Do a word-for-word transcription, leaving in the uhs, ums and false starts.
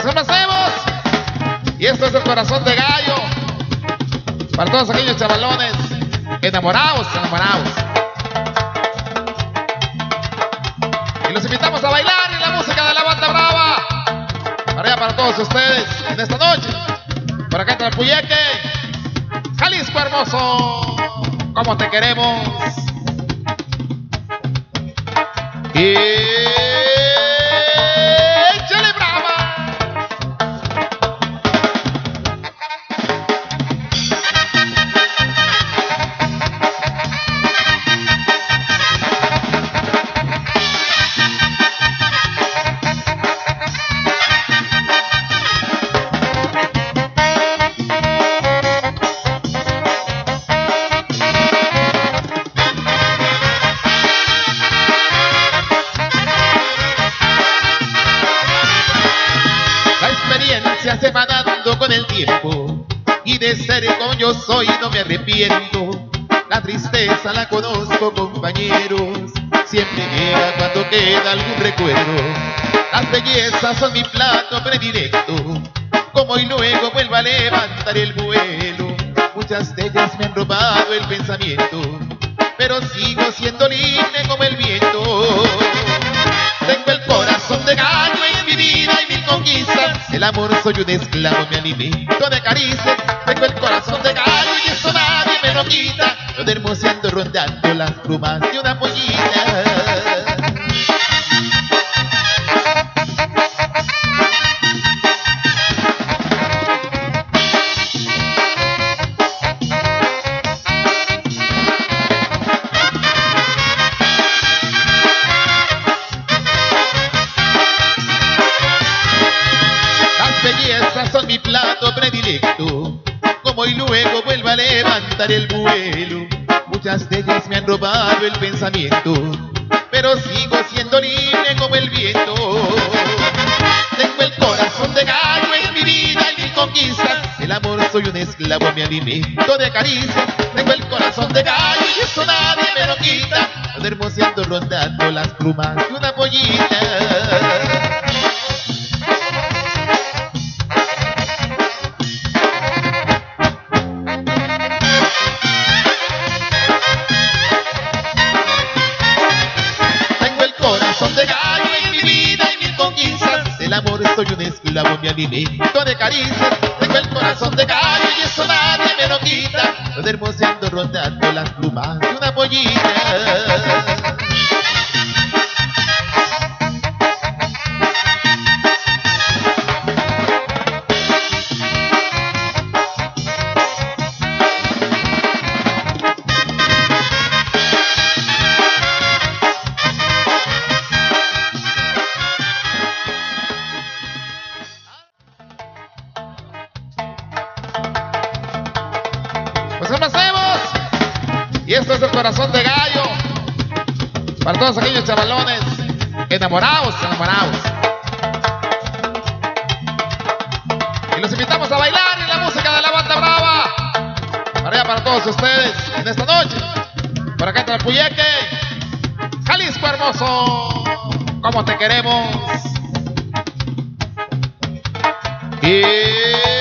Pues empecemos. Y esto es el corazón de gallo. Para todos aquellos chavalones enamorados, enamorados. Y los invitamos a bailar en la música de la banda brava. Para allá para todos ustedes en esta noche. Por acá entra el Puyeque. Jalisco hermoso, como te queremos. Y échale brava. Se va dando con el tiempo, y de ser como yo soy no me arrepiento. La tristeza la conozco, compañeros, siempre llega cuando queda algún recuerdo. Las bellezas son mi plato predilecto, como y luego vuelvo a levantar el vuelo. Muchas de ellas me han robado el pensamiento, pero sigo siendo libre como el viento. Tengo el corazón de gallo en mi vida y mil conquistas. El amor soy un esclavo, me alimento de caricias. Tengo el corazón de gallo y eso nadie me lo quita. Yo hermoseando rondando las plumas de una pollita. Son mi plato predilecto, como y luego vuelvo a levantar el vuelo. Muchas de ellas me han robado el pensamiento, pero sigo siendo libre como el viento. Tengo el corazón de gallo en mi vida y mil conquistas. El amor soy un esclavo, me alimento de caricias. Tengo el corazón de gallo y eso nadie me lo quita. Ando hermoseando rondando las plumas de una pollita. Soy un esclavo, me alimento de caricias. Tengo el corazón de gallo y eso nadie me lo quita. Ando hermoseando rondando las plumas de una pollita. Pues empecemos. Y esto es el corazón de gallo. Para todos aquellos chavalones enamorados, enamorados. Y los invitamos a bailar en la música de la banda brava. Para allá para todos ustedes en esta noche. Por acá entra el Puyeque. Jalisco hermoso, como te queremos. Y